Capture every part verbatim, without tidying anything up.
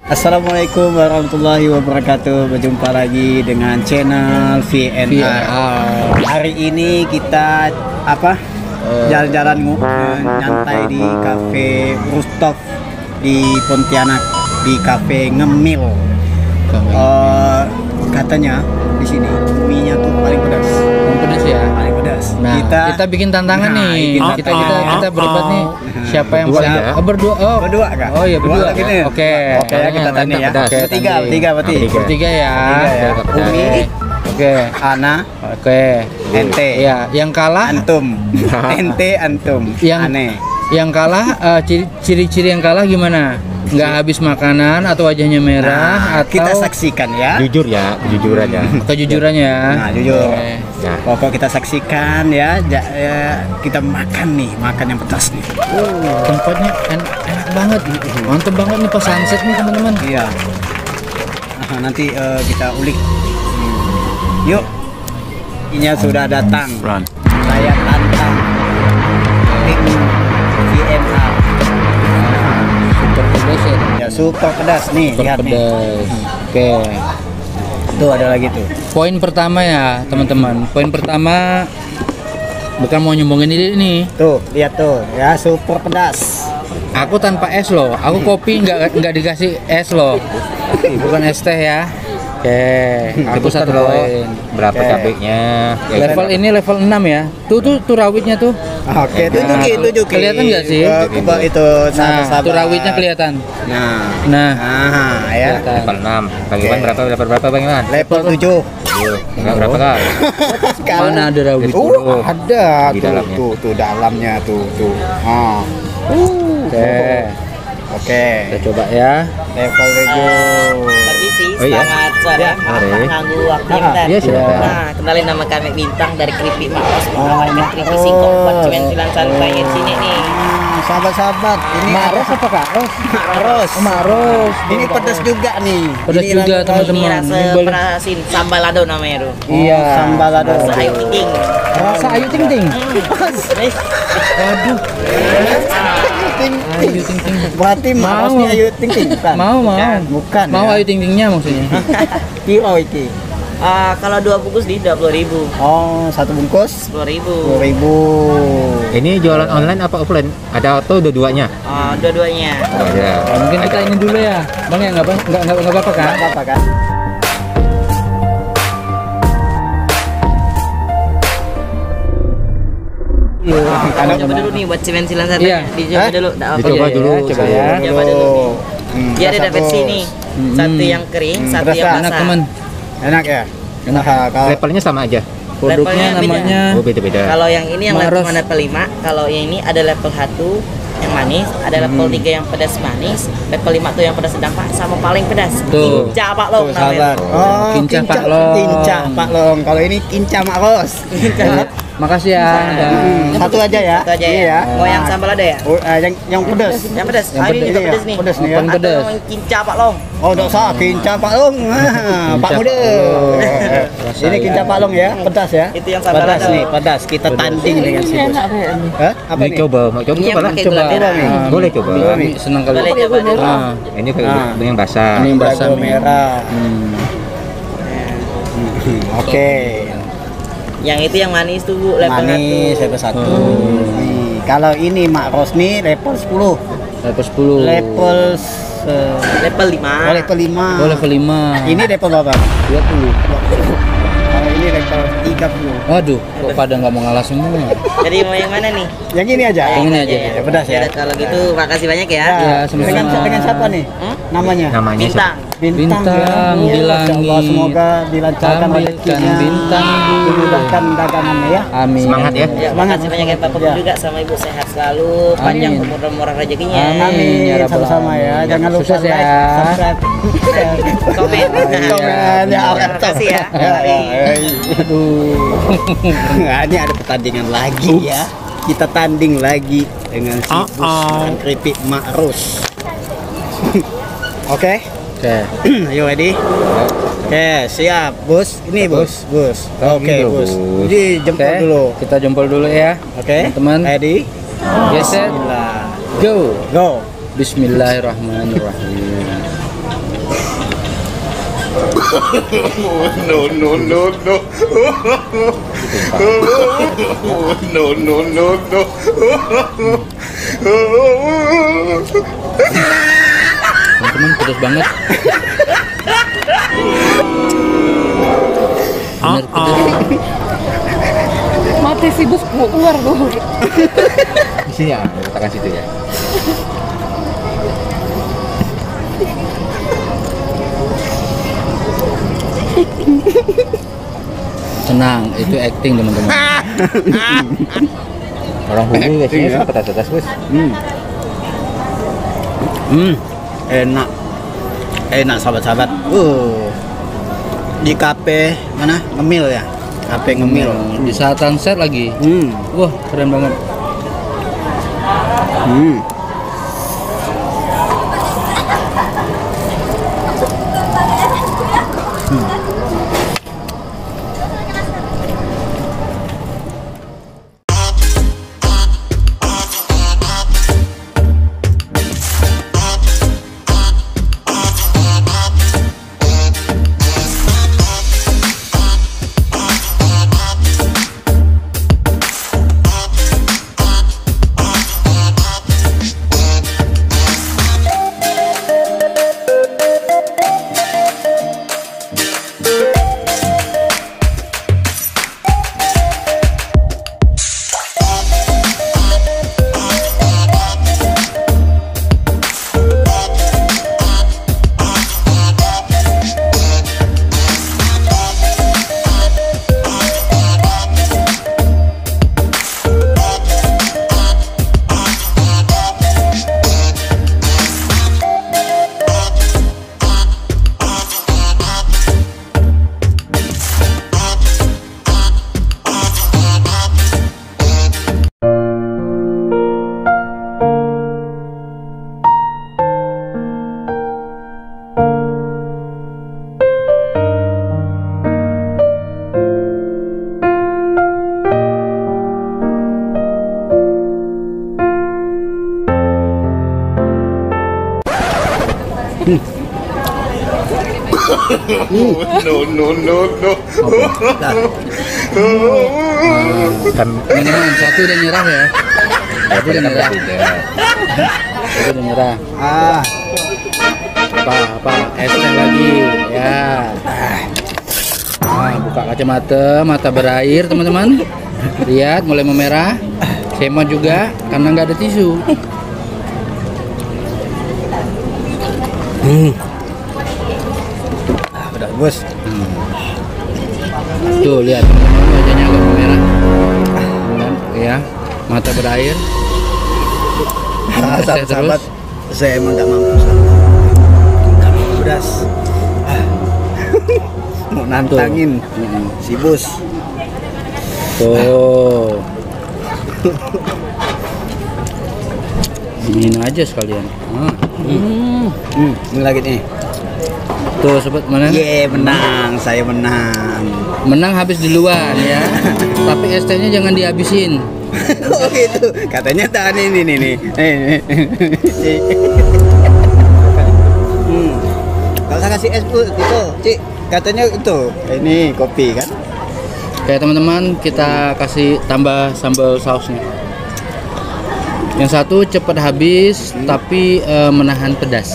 Assalamualaikum warahmatullahi wabarakatuh. Berjumpa lagi dengan channel V N R. Hari ini kita apa? Jalan-jalan uh, nyantai di cafe rooftop di Pontianak, di cafe Ngemil. Uh, katanya di sini mie-nya tuh paling pedas. Paling pedas ya. Paling pedas. Nah, kita, kita bikin tantangan nah, nih. Kita kita kita, kita berempat nih. Siapa yang paling ya? Oh, berdua. Oh, berdua kan? Oh iya berdua. Oke. Oke. Oke, okay, kita tanya ya. Oke, tiga, tiga berarti. Bertiga ya. ya. Umi. Oke. Ana. Oke. Ente. Iya, yang kalah antum. Ente antum. Yang aneh. Yang kalah uh, ciri-ciri yang kalah gimana? Nggak habis makanan atau wajahnya merah nah, atau kita saksikan ya. Jujur ya, kejujurannya. Kejujurannya ya. Nah, jujur. Okay. Nah, pokok kita saksikan ya, ja, ya, kita makan nih, makan yang pedas nih. Uh, tempatnya en enak banget, mantep banget nih pas sunset nih teman-teman. Iya. Nah, nanti uh, kita ulik. Yuk, ini sudah datang. Run. Saya tantang tim V N R. Super pedas ya. Ya, super pedas nih, Super lihat pedas. nih. Oke. Tuh ada lagi tuh. Poin pertama ya teman-teman. Poin pertama bukan mau nyombongin ini nih. Tuh, lihat tuh, ya super pedas. Aku tanpa es loh. Aku kopi nggak nggak dikasih es loh. Bukan es teh ya. Oke, aku satu poin. Berapa Oke. cabenya? Level ini level enam ya. Tuh tuh tuh rawitnya tuh. Oke, Nah, tunjukin, tunjukin. kelihatan nggak sih? Uh, coba itu Nah, sahabat-sahabat. tuh rawitnya kelihatan. Nah, Nah, nah ya. kelihatan. Level enam. Bang Iwan Oke. berapa? Level berapa Bang Iwan? Level tujuh. Enggak berapa kak? Mana ada rawit? Oh, ada Di tuh, dalamnya. tuh, tuh dalamnya tuh, tuh. Ah. Uh. Oke. Oke. Kita coba ya. Level tujuh. Permisi, Oh iya? selamat sore. Ya, Maaf sore. mengganggu waktu Ah, bentar. iya, silakan. Nah, kenalin nama kami Bintang dari Keripik Maros. Oh, Menawarkan keripik Maros. singkong buat cuan-cuan santai di sini nih. Hmm, sahabat-sahabat, ini Maros apa kak? Ros. Maros. Maros. Ini pedas juga nih. Pedas Ini juga, langsung- teman-teman. Ini rasa Ini boleh. perasin sambalado namanya tuh. Iya. Oh, sambalado. Rasa ayu ting. Rasa ayu ting ting. Waduh. Ting Ayu ting ting. Berarti Maros Mau. ini ayu ting ting bukan? Mau mau. Bukan. Mau ya? ayu ting tingnya maksudnya. Piro iki. Ah, kalau dua bungkus di dua puluh ribu. Oh, satu bungkus Sepuluh ribu. sepuluh ribu. Ini jualan online apa offline? Ada atau dua-duanya? Ah, dua-duanya. Oh, ya. Ya, mungkin kita ini dulu ya, bang ya nggak apa nggak nggak nggak apa-apa kan? Nggak apa-apa kan? Kamu coba dulu nih buat cuan-cuan santai. Iya. Dicoba Hah? dulu. Nggak apa-apa. Dicoba Iya, dulu. coba ya. Coba dulu. Hmm, Dia ada satu. versi nih. Hmm. Satu yang kering, Hmm, satu pedas yang tak? Enak basah. teman. Enak ya? Enak kalau Levelnya sama aja. Produknya Levelnya beda. namanya Oh beda-beda. Kalau yang ini yang level Maros. level lima, kalau yang ini ada level satu yang manis, ada level Hmm. tiga yang pedas manis, level lima tuh yang pedas sedang pak, sama paling pedas. Tuh. Kinca Pak Long tuh, sahabat. namanya. Oh, Kinca Pak Long. Kinca Pak Long. Kalau ini kinca Maros. Makasih ya. Hmm, satu aja ya. Itu aja Ini ya. Mau yang sambal ada ya? Oh, eh, yang yang pedas. Yang pedas. Yang Ah, ini pedas. juga Ini ya, pedas nih. pedas nih ya. Paling pedas. Atau yang kinca Pak Long. Oh, enggak usah kinca Pak Long. Ah, Pak Kinca Muda. Pak Long. Ini kinca Pak Long ya, pedas ya. Itu yang sambal Pedas ada. nih, pedas. Kita tanding dengan si bos. Hah? Apa Ini nih? coba, mau coba Ini coba yang lah. pakai Coba. gula merah. nih. Ah, Boleh coba. Kami senang kali. Boleh coba dulu. Ah, Ini kayak Ah. yang basah. Ini yang basah Dago nih. merah. Hmm. Hmm, Oke. Yang itu yang manis tuh Bu, level Manis satu. level satu. Hmm. Nih, kalau ini Mak Rosni level sepuluh. Level sepuluh. Level se- Level lima. oh, level lima. Oh, level lima. Ini level berapa? dua puluh. Kalau ini level tiga puluh. Waduh, kok pada nggak mau ngalah semua? Jadi mau yang mana nih? Yang ini aja. Yang ini aja. Ya, pedas ya. Yaudah, kalau gitu makasih banyak ya. Ya, Ya, sama-sama. dengan, dengan siapa nih? Hmm? Namanya? Namanya Bintang. Bintang ya. di Oh, Masya Allah, langit. semoga dilancarkan Tampilkan rezekinya. bintang di Dimudahkan dagangannya ya. Amin. Semangat ya. Ya, Semangat, makasih banyak ya Pak Pepeng Ya. juga sama Ibu sehat selalu, panjang Amin. umur-umur rezekinya. Amin. Amin, Ya Rabbal sama-sama ya. Alamin. Jangan lupa Sukses ya. like, subscribe, share. Komen. Komen ya. Terima kasih ya. Ya, ya, ya. Aduh. Nah, ini ada pertandingan lagi ya. Kita tanding lagi dengan si bus dan keripik Maros. Oke, Oke. ayo ready? Oke, siap, bos. Ini bos, bos. Oke, gitu, bos. Bos. Jadi jempol Oke. dulu. Kita jempol dulu ya. Oke, Teman-teman. ready? Yes, set. Bismillah. Go. Go. Bismillahirrahmanirrahim. No no no no. No no no no. Teman-teman pedas banget. Bener pedas. Mati si bus keluar tuh. Di sini ya, letakkan situ ya. Tenang, itu acting teman-teman. Orang Hulu guys, Iya. ya, pedas-pedas bos. Hmm. Hmm, enak. Enak sahabat-sahabat. Uh. Di kafe mana? Ngemil ya? Kafe ngemil. Di saat sunset lagi. Hmm. Wah, keren banget. Hmm. No no no no. Kan Teman-teman, satu udah nyerah ya. Satu udah nyerah. Satu udah nyerah. Ah, Apa apa es teh lagi ya. Nah, buka kacamata, mata berair teman-teman. Lihat mulai memerah. Semot juga karena nggak ada tisu. ah udah bos. Tuh lihat teman-teman, wajahnya agak memerah. Ya, mata berair. Ah, Es teh sahabat-sahabat, terus. saya emang gak mampu. Gak mampu pedas. Ah. Mau nantangin Mm-mm. si bos. Tuh. Dingin aja sekalian. Ah. Hmm, ini lagi nih. Tuh sobat mana? Ye, menang, saya menang. Menang habis duluan ya. Tapi es tehnya jangan dihabisin. Oh gitu, katanya tahan ini nih nih. Hmm. Kalau saya kasih es bu, itu, Cik, katanya itu, ini kopi kan? Oke teman-teman, kita kasih tambah sambal sausnya. Yang satu cepat habis, tapi eh, menahan pedas.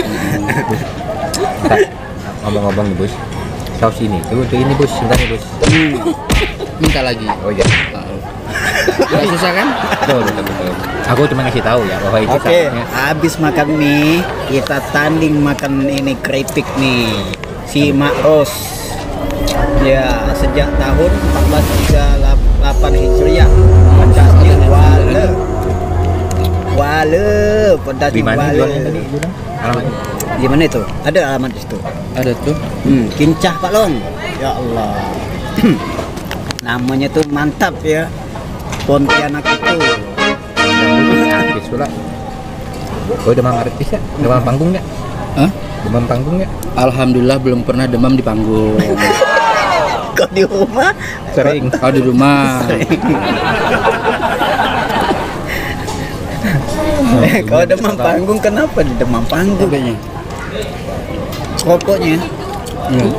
ngomong-ngomong nih bos, saus ini, tuh, tuh ini bos, sebentar nih bos. Minta lagi. Oh iya. Gak susah kan? Betul, betul, betul. Aku cuma ngasih tahu ya bahwa ini Oke, sausnya. habis makan mie, kita tanding makan ini keripik nih, si Mak Ros. Ya, sejak tahun empat belas tiga delapan Hijriah, pedasnya wale, wale, pedasnya Di mana wale. jualnya tadi? Bilang? Alamatnya? Di mana itu? Ada alamat di situ. Ada tuh. Hmm, Kincah Pak Long. Ya Allah. Namanya tuh mantap ya. Pontianak itu. Artis pula. Oh demam artis ya? Demam panggung ya? Hah? Demam panggung ya? Alhamdulillah belum pernah demam di panggung. Kok di rumah? Sering. Kalau di rumah. Eh, kalau demam panggung kenapa di demam panggung? Cabenya. Rokoknya. Hmm.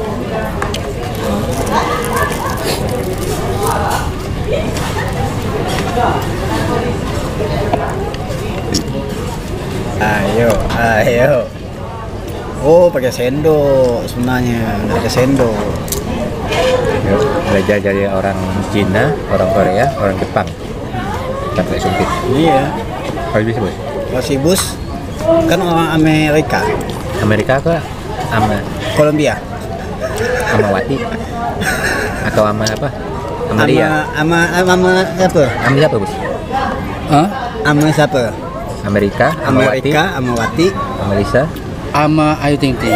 Ayo, ayo. Oh, pakai sendok sebenarnya, nggak pakai sendok. Belajar dari orang Cina, orang Korea, orang Jepang. Pakai sumpit. Iya. Kalau bisa bos. Kalau si Bus kan orang Amerika, Amerika ke ama Kolombia. Amawati atau ama apa? Amaria. Ama ama ama siapa? Ama siapa bos? Hah? Ama siapa? Amerika, Amawati, Amerika, Amawati. Amelisa. Ama Ayu Ting Ting.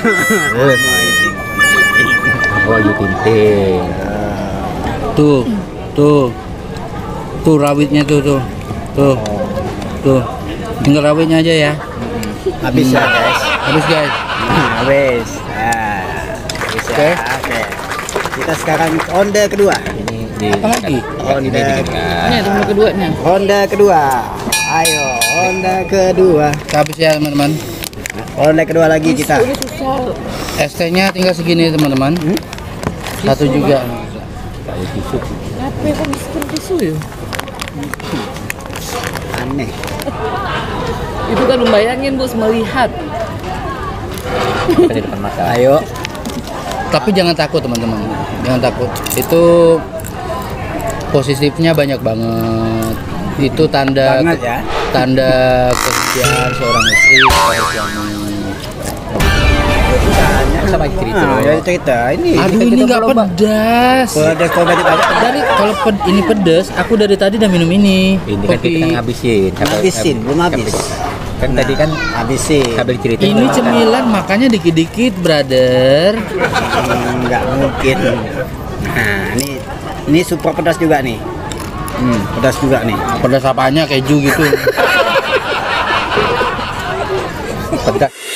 Oh, Ayu Ting Ting. Tuh, tuh, tuh rawitnya tuh, tuh, tuh, tuh. Tinggal rawitnya aja ya. Habis ya guys. Habis guys. Habis. Nah, habis ya. Oke. Oke. Kita sekarang ronde kedua. Ini di Apa lagi? ronde Ini ronde keduanya. Ronde kedua. Ayo, ronde kedua. Habis ya teman-teman. Ronde kedua lagi kita. Ini susah. S T-nya tinggal segini teman-teman. Satu juga. kayak tisu. Apa kok miskin tisu ya? Aneh. Itu kan membayangin bos melihat. Kita di depan mata. Ayo. Tapi jangan takut teman-teman. Jangan takut. Itu positifnya banyak banget. Itu tanda Banget ya. tanda kesetiaan seorang istri kepada suami. Sama cerita. Nah, jadi cerita ini. Aduh ini nggak pedas. Kalau ada coba ditanya. Dari kalau ped- ini pedas, aku dari tadi udah minum ini. Ini kan kita ngabisin. Habisin, belum habis. Kan tadi kan habisin. kabel cerita. Ini cemilan makanya dikit-dikit, brother. Hmm, nggak mungkin. Nah, ini ini super pedas juga nih. Hmm, pedas juga nih. Pedas apanya keju gitu. pedas.